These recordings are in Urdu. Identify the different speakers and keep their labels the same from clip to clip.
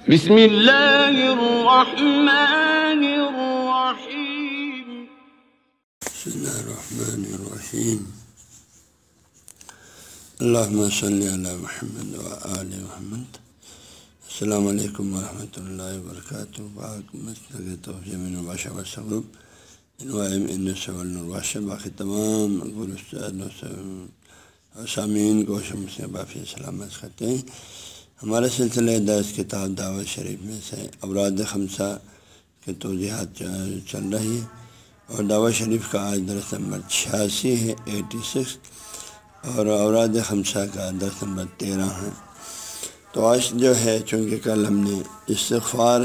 Speaker 1: بسم اللہ الرحمن الرحیم.
Speaker 2: بسم اللہ الرحمن الرحیم. اللہم صلی علی محمد وآل محمد. السلام علیکم ورحمۃ اللہ وبرکاتہ. باقی تمام سامعین کو شم سے بافی سلامت کرتے ہیں. ہمارے سلسلہ درس کتاب دعوت شریف میں سے اوراد خمسہ کے توضیحات چل رہی ہے، اور دعوت شریف کا آج درس نمبر 86 ہے 86، اور اوراد خمسہ کا درس نمبر 13 ہے. تو آج جو ہے چونکہ کل ہم نے استغفار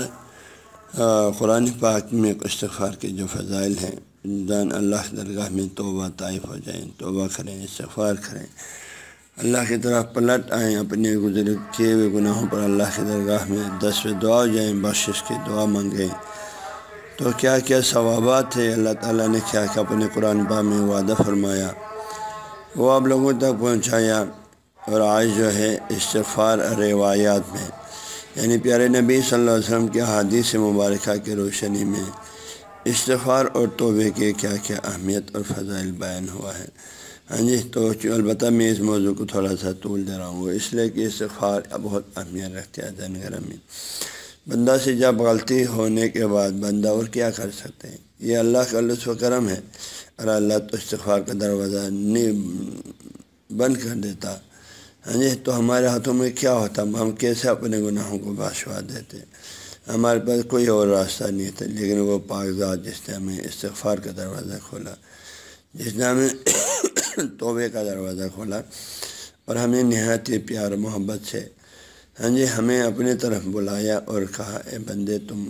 Speaker 2: قرآن پاک میں استغفار کے جو فضائل ہیں، انسان اللہ کی درگاہ میں توبہ طائف ہو جائیں، توبہ کریں، استغفار کریں، اللہ کی طرف پلٹ آئیں، اپنے گزرے کیے ہوئے گناہوں پر اللہ کی درگاہ میں دست دعا ہو جائیں، بخشش کی دعا مانگیں، تو کیا کیا ثوابات ہے اللہ تعالیٰ نے کیا کیا اپنے قرآن پاک میں وعدہ فرمایا وہ آپ لوگوں تک پہنچایا. اور آج جو ہے استغفار روایات میں، یعنی پیارے نبی صلی اللہ علیہ وسلم کے حدیث مبارکہ کی روشنی میں استغفار اور توبے کے کیا کیا اہمیت اور فضائل بیان ہوا ہے. ہاں جی، تو البتہ میں اس موضوع کو تھوڑا سا طول دے رہا ہوں، اس لیے کہ استغفار بہت اہمیت رکھتے ہیں دین گرم میں. بندہ سے جب غلطی ہونے کے بعد بندہ اور کیا کر سکتے ہیں، یہ اللہ کا لطف و کرم ہے. اور اللہ تو استغفار کا دروازہ نہیں بند کر دیتا، ہاں جی، تو ہمارے ہاتھوں میں کیا ہوتا، ہم کیسے اپنے گناہوں کو بخشوا دیتے. ہمارے پاس کوئی اور راستہ نہیں تھا، لیکن وہ پاک ذات جس نے ہمیں استغفار کا دروازہ کھولا، جس نے ہمیں توبے کا دروازہ کھولا، اور ہمیں نہایت ہی پیار محبت سے ہاں جی ہمیں اپنے طرف بلایا اور کہا، اے بندے، تم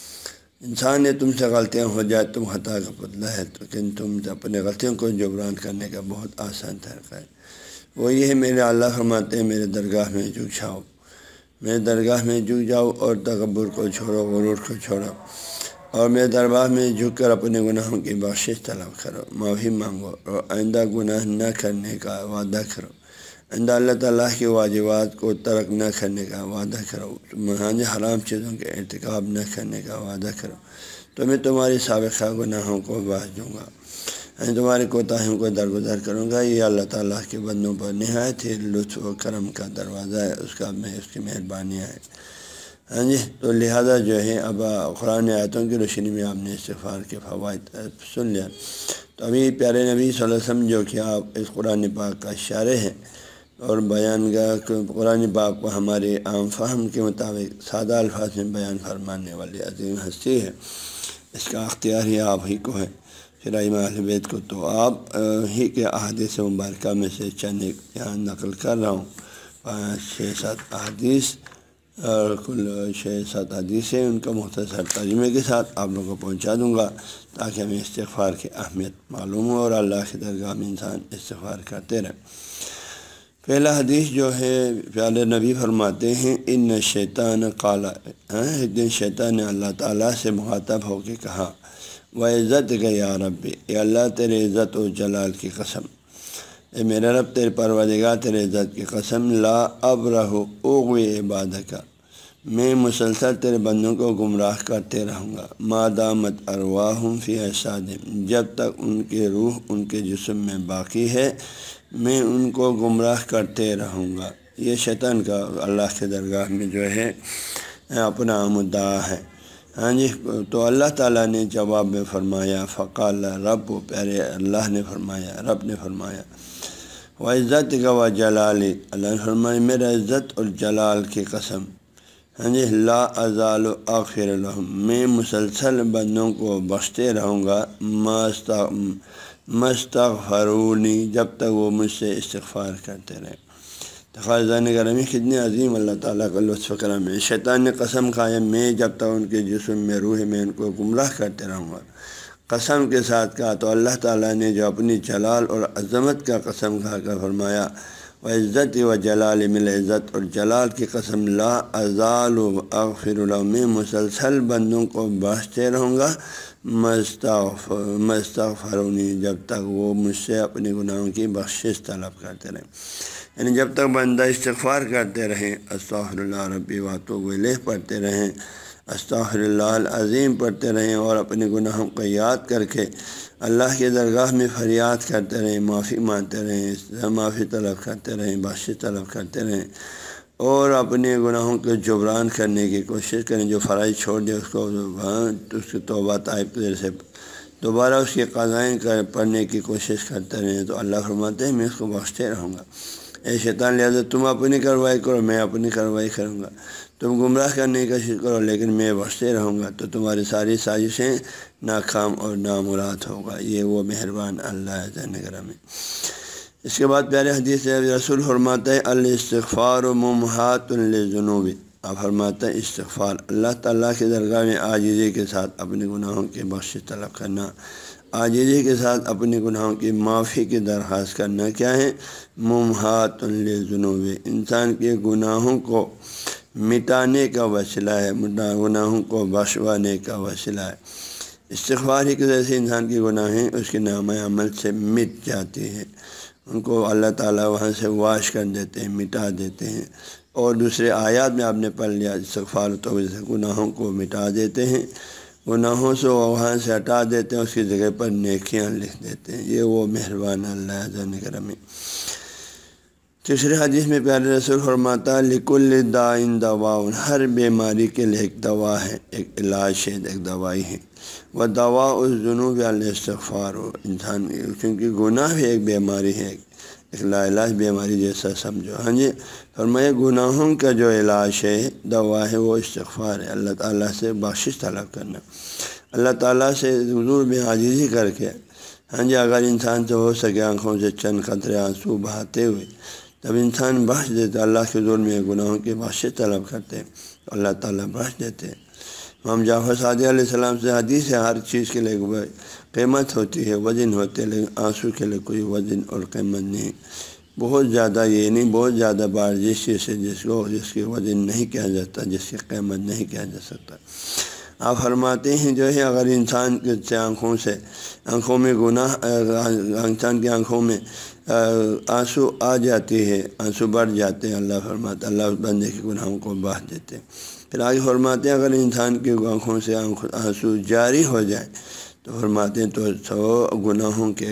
Speaker 2: انسان نے تم سے غلطیاں ہو جائے، تم خطا کا پتلا ہے، لیکن تم اپنے غلطیوں کو جبران کرنے کا بہت آسان طریقہ ہے. وہ یہ ہے، میرے اللہ فرماتے ہیں، میرے درگاہ میں جھک جاؤ، میرے درگاہ میں جھک جاؤ اور تکبر کو چھوڑو، غرور کو چھوڑو، اور میرے دربار میں جھک کر اپنے گناہوں کی بخشش طلب کرو، معافی مانگو، اور آئندہ گناہ نہ کرنے کا وعدہ کرو، آئندہ اللہ تعالیٰ کے واجبات کو ترک نہ کرنے کا وعدہ کرو، حرام چیزوں کے ارتکاب نہ کرنے کا وعدہ کرو، تو میں تمہاری سابقہ گناہوں کو بخش دوں گا، تمہاری کوتاہیوں کو درگزر کروں گا. یہ اللہ تعالیٰ کے بندوں پر نہایت ہی لطف و کرم کا دروازہ ہے، اس کی مہربانیاں ہیں. ہاں جی، تو لہذا جو ہے اب قرآن آیتوں کی روشنی میں آپ نے استغفار کے فوائد سن لیا. تو ابھی پیارے نبی صلی اللہ علیہ وسلم جو کہ آپ اس قرآن پاک کا شارح ہیں اور بیان قرآن پاک کو ہمارے عام فہم کے مطابق سادہ الفاظ میں بیان فرمانے والی عظیم ہستی ہے، اس کا اختیار ہی آپ ہی کو ہے، پھر ائمہ اہل بیت کو. تو آپ ہی کے احادیث مبارکہ میں سے چند ایک یہاں نقل کر رہا ہوں، 5-6-7 احادیث، اور کل 6-7 حدیث ہیں، ان کا مختصر ترجمے کے ساتھ آپ لوگوں کو پہنچا دوں گا، تاکہ ہمیں استغفار کی اہمیت معلوم ہو اور اللہ کی درگاہ میں انسان استغفار کرتے رہے. پہلا حدیث جو ہے پیارے نبی فرماتے ہیں، ان شیطان قال، ایک دن شیطان نے اللہ تعالیٰ سے مخاطب ہو کے کہا، وعزت کا یا ربی، اے اللہ تیرے عزت و جلال کی قسم، اے میرے رب تیرے پروردگار تیرے عزت کی قسم، لا ابرہ اغوی عبادک، میں مسلسل تیرے بندوں کو گمراہ کرتے رہوں گا، ما دامت ارواحہم فی اجسادہم، جب تک ان کے روح ان کے جسم میں باقی ہے میں ان کو گمراہ کرتے رہوں گا. یہ شیطان کا اللہ کے درگاہ میں جو ہے اپنا مدعا ہے. ہاں جی، تو اللہ تعالیٰ نے جواب میں فرمایا، فقال رب، پیارے اللہ نے فرمایا، رب نے فرمایا، وعزت کا و جلالی، اللہ نے فرمایا میرا عزت اور جلال کی قسم، ہاں جی، لا ازال اغفر لہم، میں مسلسل بندوں کو بخشتے رہوں گا، مستغفرونی، جب تک وہ مجھ سے استغفار کرتے رہے. خاصان گرامی، کتنی عظیم اللہ تعالیٰ کا لطف و کرم ہے. شیطان نے قسم کھایا، میں جب تک ان کے جسم میں روح میں ان کو گمراہ کرتے رہوں گا، قسم کے ساتھ کہا. تو اللہ تعالیٰ نے جو اپنی جلال اور عظمت کا قسم کھا کر فرمایا، و عزت و جلال مل عزت اور جلال کی قسم لا ازال اغفر لهم میں مسلسل بندوں کو بخشتے رہوں گا مستغفرونی جب تک وہ مجھ سے اپنے گناہوں کی بخشش طلب کرتے رہیں، یعنی جب تک بندہ استغفار کرتے رہیں، استغفر اللہ ربی واتوب الیہ پڑھتے رہیں، استغفر اللہ العظیم پڑھتے رہیں اور اپنے گناہوں کو یاد کر کے اللہ کی درگاہ میں فریاد کرتے رہیں، معافی مانگتے رہیں، معافی طلب کرتے رہیں، بخشش طلب کرتے رہیں اور اپنے گناہوں کو جبران کرنے کی کوشش کریں، جو فرائض چھوڑ دے اس کو اس کی توبہ طائب کے ذریعے سے دوبارہ اس کی قضائیں پڑھنے کی کوشش کرتے رہیں، تو اللہ فرماتے ہیں میں اس کو بخشتے رہوں گا۔ اے شیطان لہٰذا تم اپنی کارروائی کرو، میں اپنی کارروائی کروں گا، تم گمراہ کرنے کی کوشش کرو لیکن میں بخشتے رہوں گا، تو تمہاری ساری سازشیں ناکام اور نامراد ہوگا۔ یہ وہ مہربان اللہ ہے گرامی۔ اس کے بعد پیارے حدیث سے رسول فرماتا ہے الاستغفار ممحات للذنوب، آپ فرماتا ہے استغفار اللہ تعالیٰ کی درگاہ میں عاجزی کے ساتھ اپنے گناہوں کی بخشش طلب کرنا، عاجزی کے ساتھ اپنے گناہوں کی معافی کی درخواست کرنا کیا ہے؟ ممحات للذنوب، انسان کے گناہوں کو مٹانے کا وسیلہ ہے، گناہوں کو بخشوانے کا وسیلہ ہے۔ استغفار ہی کی وجہ سے انسان کی گناہیں اس کے نامہ عمل سے مٹ جاتی ہے، ان کو اللہ تعالیٰ وہاں سے واش کر دیتے ہیں، مٹا دیتے ہیں۔ اور دوسرے آیات میں آپ نے پڑھ لیا استغفار تو سے گناہوں کو مٹا دیتے ہیں، گناہوں سے وہاں سے ہٹا دیتے ہیں، اس کی جگہ پر نیکیاں لکھ دیتے ہیں۔ یہ وہ مہربان اللہ ہے کرمی۔ تیسرے حدیث میں پیارے رسول فرماتا لکل داء دواء، ہر بیماری کے لیے ایک دوا ہے، ایک علاج ہے، ایک دوائی ہے۔ وہ دوا الذنوب الاستغفار، انسان کیونکہ گناہ بھی ایک بیماری ہے، ایک لاعلاج بیماری جیسا سمجھو۔ ہاں جی، فرمایا گناہوں کا جو علاج ہے، دوا ہے، وہ استغفار ہے، اللہ تعالیٰ سے بخشش طلب کرنا، اللہ تعالیٰ سے حضور میں عاجزی کر کے۔ ہاں جی، اگر انسان سے ہو سکے آنکھوں سے چند قطرے آنسو بہاتے ہوئے تب انسان بخش دیتے، اللہ کے حضور میں گناہوں کی بخشش طلب کرتے تو اللہ تعالیٰ بخش دیتے۔ امام جعفر صادق علیہ السلام سے حدیث ہے ہر چیز کے لیے قیمت ہوتی ہے، وزن ہوتے ہیں، لیکن آنسو کے لیے کوئی وزن اور قیمت نہیں۔ بہت زیادہ یہ نہیں، بہت زیادہ بار جس چیز سے جس کی وزن نہیں کیا جاتا، جس کی قیمت نہیں کیا جا سکتا۔ آپ فرماتے ہیں جو ہے اگر انسان کے آنکھوں میں گناہ، انسان کی آنکھوں میں آنسو آ جاتی ہے، آنسو بڑھ جاتے ہیں، اللہ فرماتا اللہ اس بندے کے گناہوں کو بہا دیتے۔ پھر آگے فرماتے ہیں اگر انسان کی آنکھوں سے آنسو جاری ہو جائے تو فرماتے ہیں تو گناہوں کے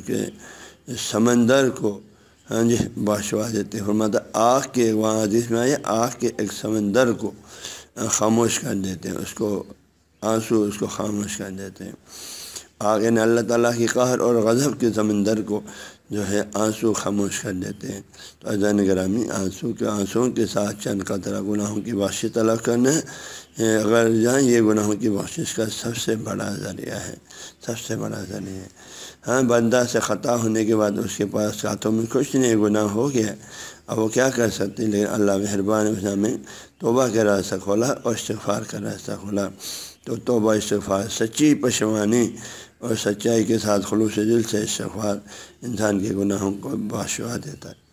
Speaker 2: سمندر کو ہاں جی بخشوا دیتے۔ فرماتا آگ کے، وہاں حدیث میں آئے آگ کے ایک سمندر کو خاموش کر دیتے ہیں، اس کو آنسو اس کو خاموش کر دیتے ہیں۔ آگے نے اللہ تعالیٰ کی قہر اور غضب کے سمندر کو جو ہے آنسو خاموش کر دیتے ہیں۔ تو عزیزان گرامی، آنسوؤں کے ساتھ چند قطرہ گناہوں کی بخشش طلب کرنا ہے، اگر جائیں یہ گناہوں کی بخشش کا سب سے بڑا ذریعہ ہے، سب سے بڑا ذریعہ ہے۔ ہاں، بندہ سے خطا ہونے کے بعد اس کے پاس ہاتھوں میں کچھ نہیں، گناہ ہو گیا، اب وہ کیا کر سکتے، لیکن اللہ مہربان اس میں توبہ کا راستہ کھولا اور استغفار کا راستہ کھولا۔ تو توبہ استغفار، سچی پشیمانی اور سچائی کے ساتھ خلوص دل سے استغفار انسان کے گناہوں کو بخشوا دیتا ہے۔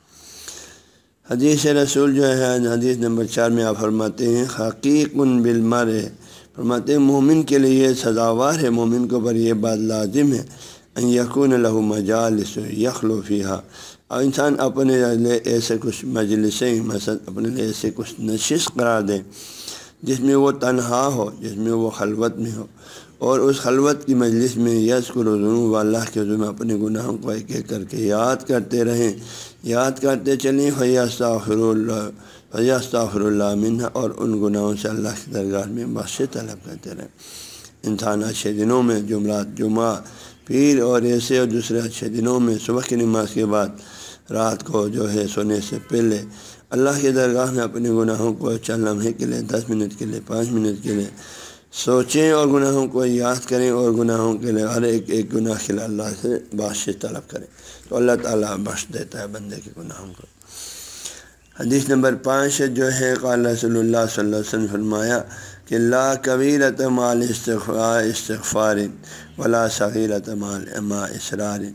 Speaker 2: حدیث رسول جو ہے حدیث نمبر 4 میں آپ فرماتے ہیں حقیق بالمرء، فرماتے ہیں مومن کے لیے یہ سزاوار ہے، مومن کو پر یہ بات لازم ہے ان یکون له مجالس یخلو فیہا، اور انسان اپنے لیے ایسے کچھ مجلسیں مثلا اپنے لیے ایسے کچھ نشست قرار دے جس میں وہ تنہا ہو، جس میں وہ خلوت میں ہو، اور اس خلوت کی مجلس میں یذکر ذنوب، اللہ کے حضور میں اپنے گناہوں کو ایک ایک کر کے یاد کرتے رہیں، یاد کرتے چلیں، فیستغفر اللہ منہ، اور ان گناہوں سے اللہ کی درگاہ میں بخشش طلب کرتے رہیں۔ انسان اچھے دنوں میں جمعہ پیر اور ایسے اور دوسرے اچھے دنوں میں صبح کی نماز کے بعد رات کو جو ہے سونے سے پہلے اللہ کی درگاہ میں اپنے گناہوں کو چند لمحے کے لیے، 10 منٹ کے لیے، 5 منٹ کے لیے سوچیں اور گناہوں کو یاد کریں، اور گناہوں کے لیے ہر ایک گناہ کے لیے اللہ سے بخشش طلب کریں، تو اللہ تعالیٰ بخش دیتا ہے بندے کے گناہوں کو۔ حدیث نمبر 5 جو ہے قال رسول اللہ صلی اللہ علیہ وسلم فرمایا کہ لا کبیرۃ مع استغفار ولا صغیرۃ مع اصرار،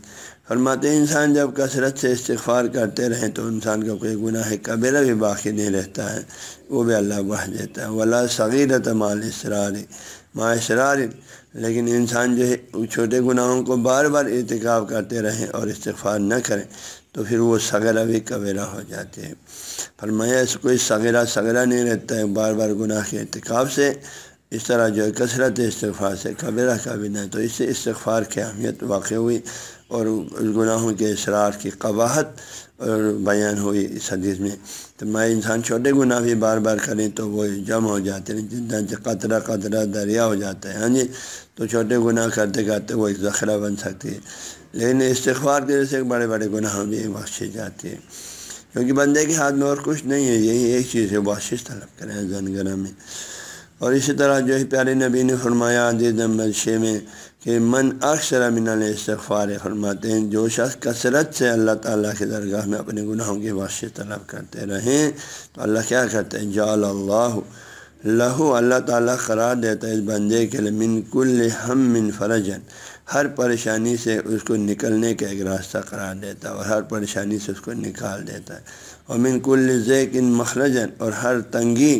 Speaker 2: فرماتے ہیں انسان جب کثرت سے استغفار کرتے رہیں تو انسان کا کوئی گناہ کبیرہ بھی باقی نہیں رہتا ہے، وہ بھی اللہ بخش دیتا ہے۔ ولا صغیرۃ مع الاصرار مع اصرار، لیکن انسان جو ہے چھوٹے گناہوں کو بار بار ارتکاب کرتے رہیں اور استغفار نہ کریں تو پھر وہ صغیرہ بھی کبیرہ ہو جاتے ہیں۔ فرمایا اس کوئی صغیرہ نہیں رہتا ہے بار بار گناہ کے ارتکاب سے، اس طرح جو ہے کثرت استغفار سے کبیرہ کا بھی نہیں۔ تو اس سے استغفار کی اہمیت واقع ہوئی اور گناہوں کے اصرار کی قباحت اور بیان ہوئی اس حدیث میں۔ تو میں انسان چھوٹے گناہ بھی بار بار کریں تو وہ جمع ہو جاتے ہیں، جتنا قطرہ قطرہ دریا ہو جاتا ہے، ہاں جی۔ تو چھوٹے گناہ کرتے کرتے وہ ایک ذخیرہ بن سکتی ہے، لیکن استغفار کی وجہ سے بڑے بڑے گناہ بھی بخشی جاتی ہے، کیونکہ بندے کے ہاتھ میں اور کچھ نہیں ہے، یہی ایک چیز ہے، بخشش طلب کریں زنگرہ میں۔ اور اسی طرح جو ہے پیارے نبی نے فرمایا حدیث نمبر 6 میں کہ من اکثر من الاستغفار، فرماتے ہیں جو شخص کثرت سے اللہ تعالیٰ کی درگاہ میں اپنے گناہوں کی بخشش طلب کرتے رہیں تو اللہ کیا کرتے ہیں، جعل اللہ لہو، اللہ تعالیٰ قرار دیتا ہے اس بندے کے لیے من کل ہم فرجن، ہر پریشانی سے اس کو نکلنے کا ایک راستہ قرار دیتا ہے، اور ہر پریشانی سے اس کو نکال دیتا ہے، اور من کل ضیق مخرجن، اور ہر تنگی،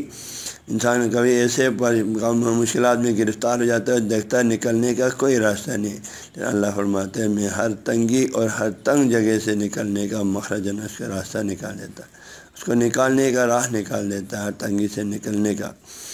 Speaker 2: انسان کبھی ایسے مشکلات میں گرفتار ہو جاتا ہے دیکھتا ہے نکلنے کا کوئی راستہ نہیں، لیکن اللہ فرماتے ہیں میں ہر تنگی اور ہر تنگ جگہ سے نکلنے کا مخرجن، اس کا راستہ نکال دیتا ہے، اس کو نکالنے کا راہ نکال دیتا ہے، ہر تنگی سے نکلنے کا۔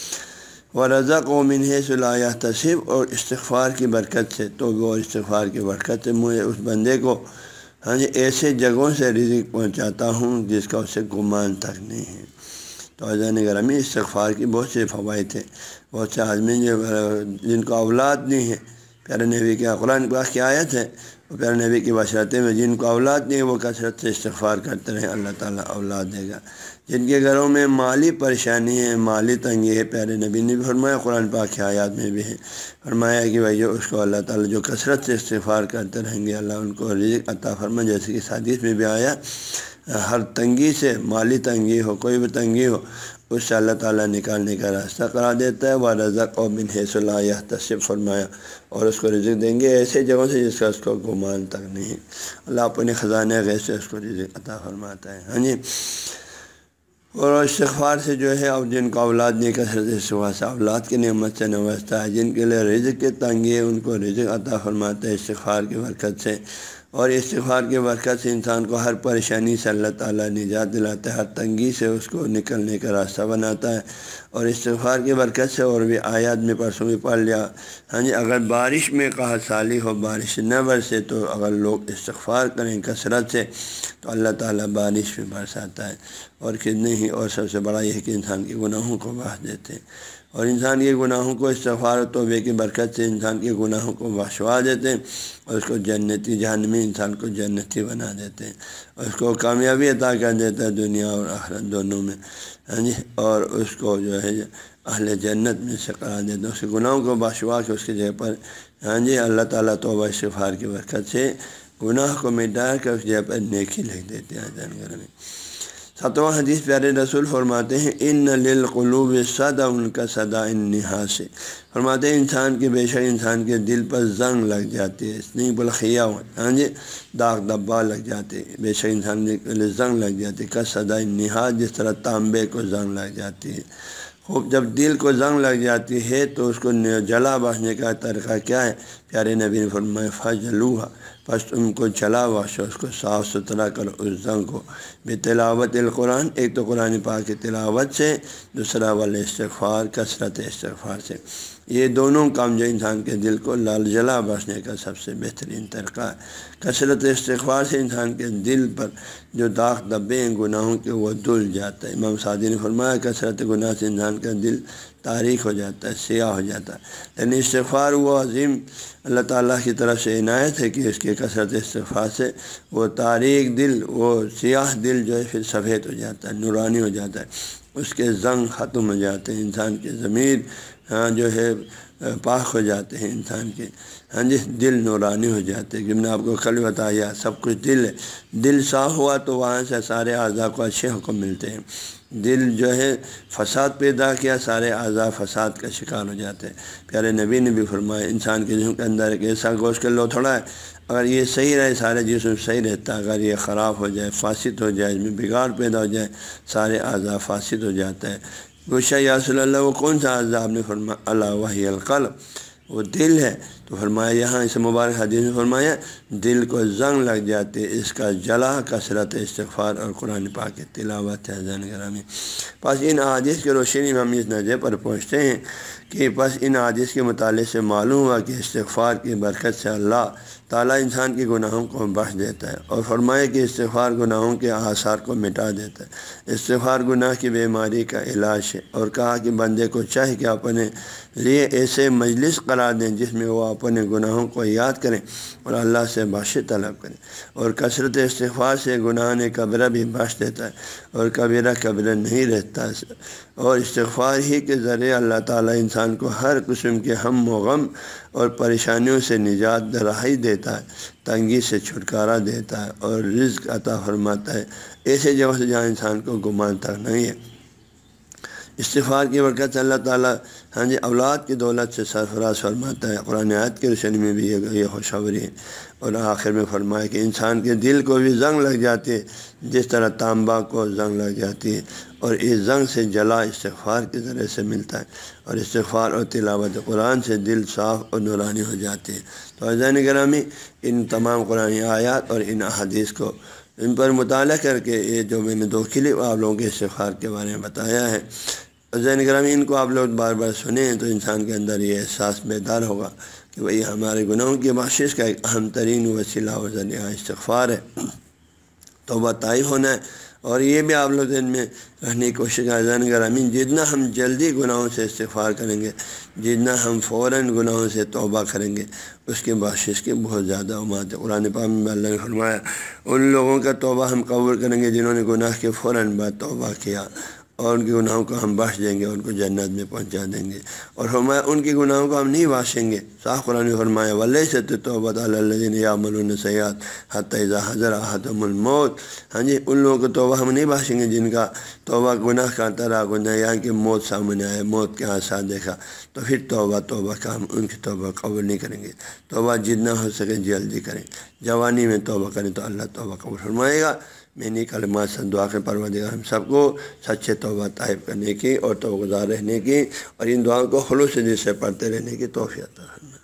Speaker 2: وَرَزَقَهُ مِنْ حَيْثُ لَا يَحْتَسِبُ، اور استغفار کی برکت سے، تو وہ استغفار کی برکت سے مجھے اس بندے کو ہاں جی ایسے جگہوں سے رزق پہنچاتا ہوں جس کا اسے گمان تک نہیں ہے۔ تو عزیزان گرامی، استغفار کی بہت سے فوائد تھے، بہت سے آدمی جن کو اولاد نہیں ہے، پیارے نبی کے قرآن پاک کی آیت ہے، وہ پیارے نبی کی بشارتیں میں، جن کو اولاد نہیں ہے وہ کثرت سے استغفار کرتے رہیں، اللہ تعالیٰ اولاد دے گا۔ جن کے گھروں میں مالی پریشانی ہے، مالی تنگی ہے، پیارے نبی نے بھی فرمایا، قرآن پاک کی آیات میں بھی ہے، فرمایا کہ بھائی اس کو اللہ تعالیٰ جو کثرت سے استغفار کرتے رہیں گے اللہ ان کو رزق عطا فرمائے، جیسے کہ حدیث میں بھی آیا، ہر تنگی سے، مالی تنگی ہو، کوئی بھی تنگی ہو، اس سے اللہ تعالیٰ نکالنے کا راستہ قرار دیتا ہے۔ وَرَزَقَهُ مِنْ حَيْثُ لَا يَحْتَسِبُ، فرمایا، اور اس کو رزق دیں گے ایسے جگہوں سے جس کا اس کو گمان تک نہیں، اللہ اپنے خزانہ غیب سے اس کو رزق عطا فرماتا ہے، ہاں جی۔ اور استغفار سے جو ہے اب جن کو اولاد نہیں، کثرت استغفار سے اولاد کی نعمت سے نوازتا ہے، جن کے لیے رزق کی تنگی ہے ان کو رزق عطا فرماتا ہے استغفار کی برکت سے، اور استغفار کی برکت سے انسان کو ہر پریشانی سے اللہ تعالیٰ نجات دلاتا ہے، ہر تنگی سے اس کو نکلنے کا راستہ بناتا ہے۔ اور استغفار کی برکت سے اور بھی آیات میں پرسوں بھی پڑھ لیا، ہاں جی، اگر بارش میں قحط سالی ہو، بارش نہ برسے تو اگر لوگ استغفار کریں کثرت سے تو اللہ تعالیٰ بارش بھی برساتا ہے، اور کتنے ہی، اور سب سے بڑا یہ ہے کہ انسان کے گناہوں کو بخش دیتے ہیں، اور انسان کے گناہوں کو استغفار و توبے کی برکت سے انسان کے گناہوں کو بخشوا دیتے ہیں، اور اس کو جنتی، جہنمی انسان کو جنتی بنا دیتے ہیں، اور اس کو کامیابی عطا کر دیتا ہے دنیا اور آخرت دونوں میں، ہاں جی، اور اس کو جو ہے اہل جنت میں سے قرار دیتے ہیں، اس کے گناہوں کو بخشوا کے اس کی جگہ پر ہاں جی اللہ تعالیٰ توبہ استغفار کی برکت سے گناہ کو مٹا کر اس جگہ پر نیکی لکھ دیتے ہیں۔ جانگر میں 7واں حدیث پیارے رسول فرماتے ہیں ان للقلوب صدع کا صدع النحاس، فرماتے ہیں انسان کے بے شک انسان کے دل پر زنگ لگ جاتی ہے، اس نہیں بلخیا ہو، ہاں جی داغ دبا لگ جاتے، بے شک انسان کے لیے زنگ لگ جاتی ہے، کا صدع النحاس، جس طرح تانبے کو زنگ لگ جاتی ہے۔ خوب جب دل کو زنگ لگ جاتی ہے تو اس کو جلا بخشنے کا طریقہ کیا ہے؟ پیارے نبی نے فرمایا فجلوہا، پس تم کو جلا بخشو، اس کو صاف ستھرا کرو اس زنگ کو، بتلاوت القرآن، ایک تو قرآن پاک کی تلاوت سے، دوسرا والاستغفار، کثرت استغفار سے۔ یہ دونوں کام جو انسان کے دل کو لال جلا بخشنے کا سب سے بہترین طریقہ ہے۔ کثرت استغفار سے انسان کے دل پر جو داغ دبے ہیں گناہوں کے وہ دھل جاتا ہے۔ امام سعدی نے فرمایا کثرت گناہ سے انسان کا دل تاریک ہو جاتا ہے، سیاہ ہو جاتا ہے، لیکن استغفار وہ عظیم اللہ تعالیٰ کی طرف سے عنایت ہے کہ اس کے کثرت استغفار سے وہ تاریک دل، وہ سیاہ دل جو ہے پھر سفید ہو جاتا ہے، نورانی ہو جاتا ہے، اس کے زنگ ختم ہو جاتے ہیں، انسان کے ضمیر ہاں جو ہے پاک ہو جاتے ہیں انسان کے، ہاں جی دل نورانی ہو جاتے ہیں. کہ میں نے آپ کو کل بتایا سب کچھ دل ہے، دل صاف ہوا تو وہاں سے سارے اعضاء کو اچھے حکم ملتے ہیں. دل جو ہے فساد پیدا کیا، سارے اعضاء فساد کا شکار ہو جاتے ہیں. پیارے نبی نے بھی فرمایا انسان کے جسم کے اندر ایک ایسا گوشت کا لو تھوڑا ہے، اگر یہ صحیح رہے سارے جسم صحیح رہتا ہے، اگر یہ خراب ہو جائے، فاسد ہو جائے، اس میں بگاڑ پیدا ہو جائے، سارے اعضاء فاسد ہو جاتا ہے. پوچھا یا رسول اللہ وہ کون سا اعضاء؟ آپ نے فرمایا الا وہی القلب، وہ دل ہے. تو فرمایا یہاں اس مبارک حدیث میں فرمایا دل کو زنگ لگ جاتی ہے، اس کا جلا کثرت استغفار اور قرآن پاک کی تلاوت ہے. حضرات گرامی، بس ان احادیث کی روشنی میں ہم اس نتیجے پر پہنچتے ہیں کہ بس ان احادیث کے مطالعے سے معلوم ہوا کہ استغفار کی برکت سے اللہ تعالیٰ انسان کے گناہوں کو بخش دیتا ہے، اور فرمایا کہ استغفار گناہوں کے آثار کو مٹا دیتا ہے. استغفار گناہ کی بیماری کا علاج ہے، اور کہا کہ بندے کو چاہے کہ اپنے لیے ایسے مجلس قرار دیں جس میں وہ اپنے گناہوں کو یاد کریں اور اللہ سے بخشش طلب کریں. اور کثرت استغفار سے گناہ کبیرہ بھی بخش دیتا ہے، اور کبیرہ کبیرہ نہیں رہتا ہے. اور استغفار ہی کے ذریعے اللہ تعالیٰ انسان کو ہر قسم کے ہم و غم اور پریشانیوں سے نجات رہائی دیتا ہے، تنگی سے چھٹکارا دیتا ہے، اور رزق عطا فرماتا ہے ایسے جگہ سے جہاں انسان کو گمان تک نہیں ہے. استغفار کی برکت سے اللہ تعالیٰ ہاں جی اولاد کی دولت سے سرفراز فرماتا ہے. قرآن آیت کی روشنی میں بھی یہ خوشخبری ہے. اور آخر میں فرمایا کہ انسان کے دل کو بھی زنگ لگ جاتی ہے جس طرح تانبا کو زنگ لگ جاتی ہے، اور اس زنگ سے جلا استغفار کے ذریعے سے ملتا ہے. اور استغفار اور تلاوت قرآن سے دل صاف اور نورانی ہو جاتی ہے. تو عزیزان گرامی، ان تمام قرآن آیات اور ان احادیث کو ان پر مطالعہ کر کے یہ جو میں نے 2 کلپ آپ لوگوں کے استغفار کے بارے میں بتایا ہے، عزیزان گرامی ان کو آپ لوگ بار بار سنیں تو انسان کے اندر یہ احساس بیدار ہوگا کہ وہی ہمارے گناہوں کی بخشش کا ایک اہم ترین وسیلہ و ذریعہ استغفار ہے. توبہ طائب ہونا ہے. اور یہ بھی آپ لوگ ذہن میں رہنے کی کوشش کریں عزیزان گرامی، جتنا ہم جلدی گناہوں سے استغفار کریں گے، جتنا ہم فوراً گناہوں سے توبہ کریں گے، اس کے بخشش کی بہت زیادہ امید ہے. قرآن پاک میں اللہ نے فرمایا ان لوگوں کا توبہ ہم قبول کریں گے جنہوں نے گناہ کے فوراً بعد توبہ کیا، اور ان کے گناہوں کو ہم بخش دیں گے، ان کو جنت میں پہنچا دیں گے. اور فرمایا ان کے گناہوں کو ہم نہیں بخشیں گے. صاف قرآن میں فرمایا وَلَيْسَتِ التَّوْبَةُ عَلَى الَّذِينَ يَعْمَلُونَ السَّيِّئَاتِ حَتَّىٰ إِذَا حَضَرَ أَحَدَهُمُ الْمَوْتُ. ہاں جی ان لوگوں کو توبہ ہم نہیں بخشیں گے جن کا توبہ گناہ کرتا رہا، گناہ یہاں کہ موت سامنے آئے، موت کے آثار دیکھا، تو پھر توبہ کا ہم ان کی توبہ قبول نہیں کریں گے. توبہ جتنا ہو سکے جلدی کریں. جوانی میں توبہ کریں تو اللہ توبہ قبول فرمائے گا. میں نے کلمات سے دعا کے پروردگار ہم سب کو سچے توبہ طائب کرنے کی اور توبہ گزار رہنے کی، اور ان دعاؤں کو خلوص دل سے پڑھتے رہنے کی توفیق عطا فرمائے.